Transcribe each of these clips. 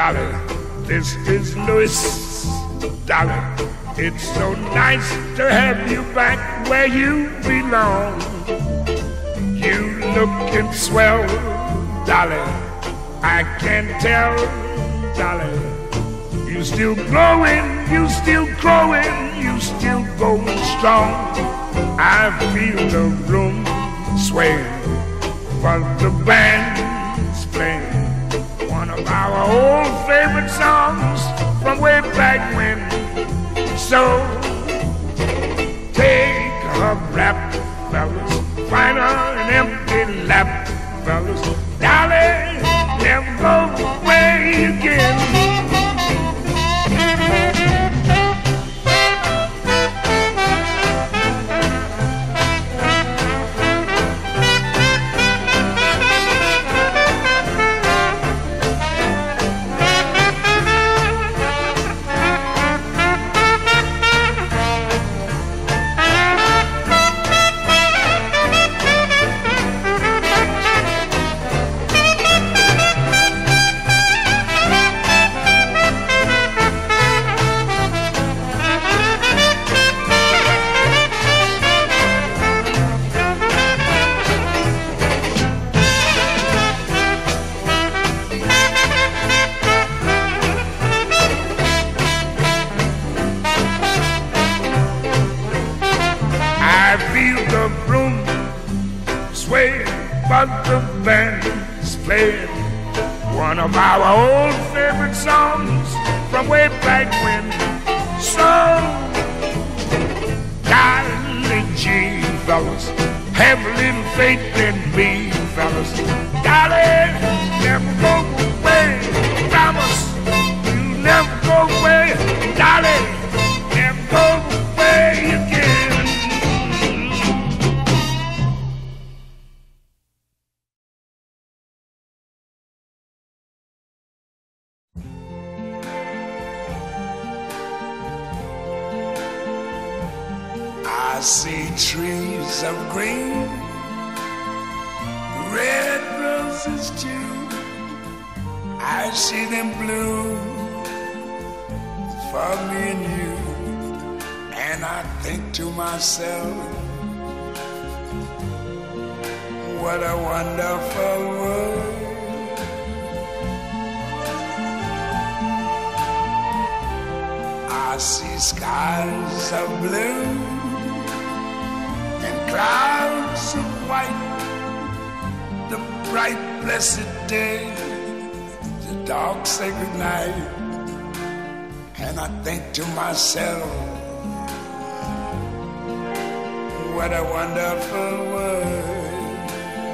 Dolly, this is Louis. Dolly, it's so nice to have you back where you belong. You looking swell, Dolly, I can tell, Dolly. You still glowing, you still growing, you still going strong. I feel the room swaying, but the band's playing one of our old favorite songs from way back when. So take a rap, fellas, find an empty lap, fellas. Dolly, never go away again. But the band's playing one of our old favorite songs from way back when. So, golly gee, fellas, have a little faith in me, fellas. Dolly, never go away, promise you never go away. Dolly, never go away again. I see trees of green, red roses too. I see them bloom for me and you. And I think to myself, what a wonderful world. I see skies of blue, clouds of white, the bright blessed day, the dark sacred night. And I think to myself, what a wonderful world.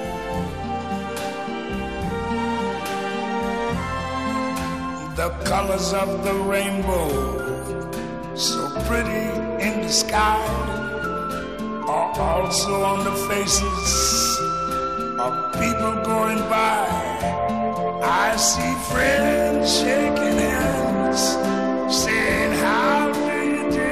The colors of the rainbow, so pretty in the sky, are also on the faces of people going by. I see friends shaking hands, saying, how do you do?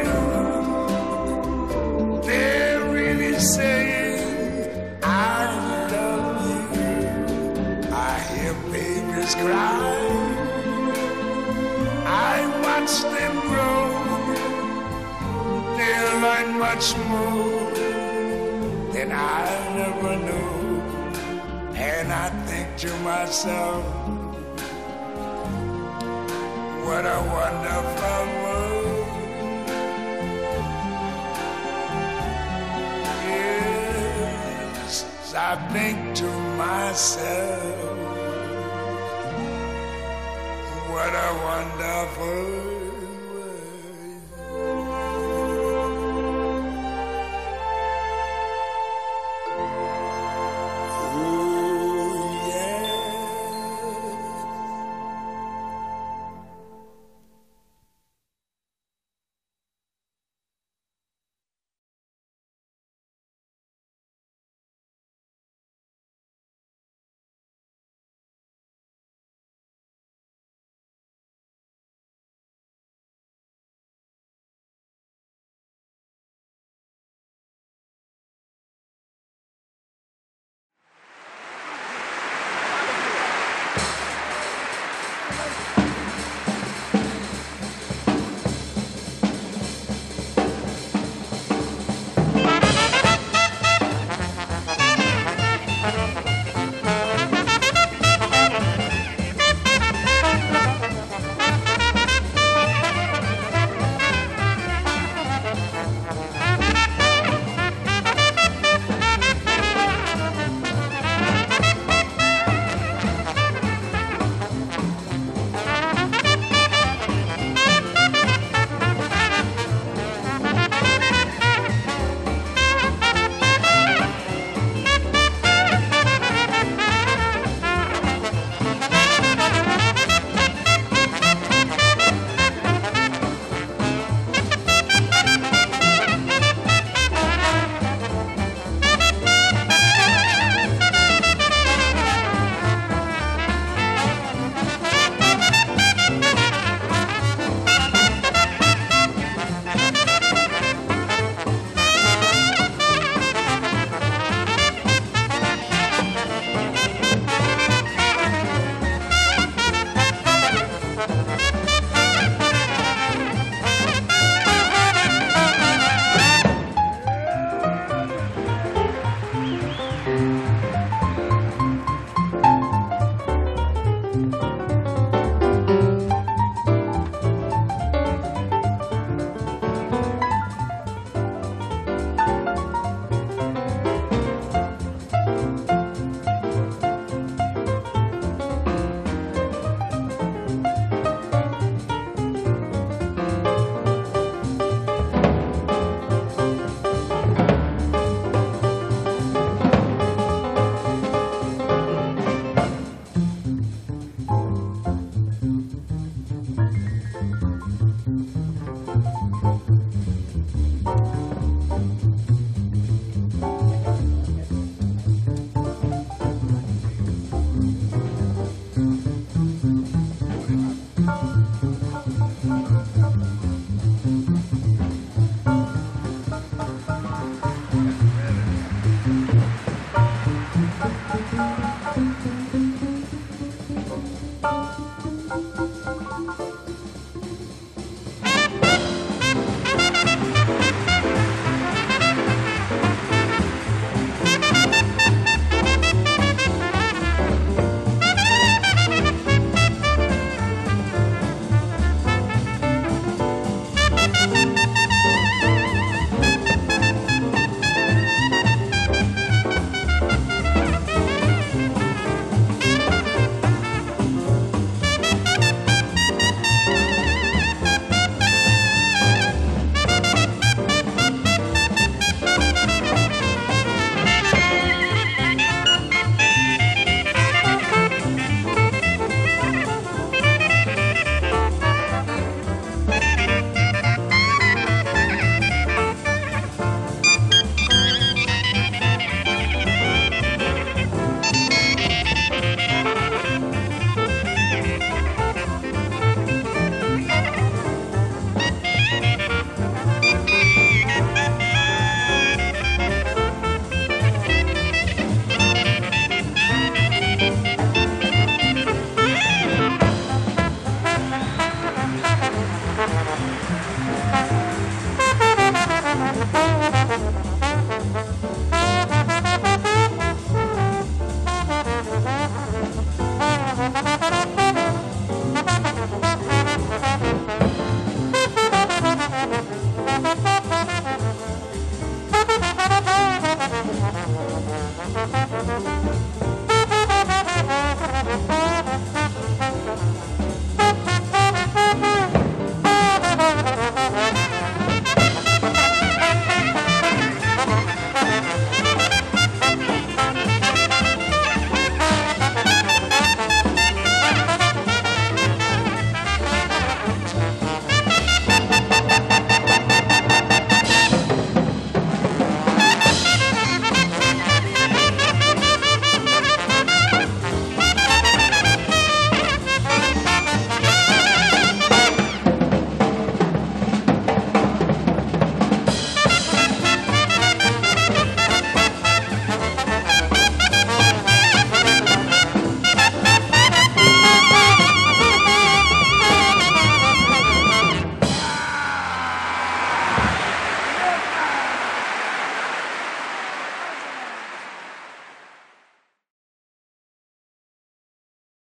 They're really saying, I love you. I hear babies cry, I watch them grow. They'll learn much more than I never knew. And I think to myself, what a wonderful world. Yes, I think to myself, what a wonderful world.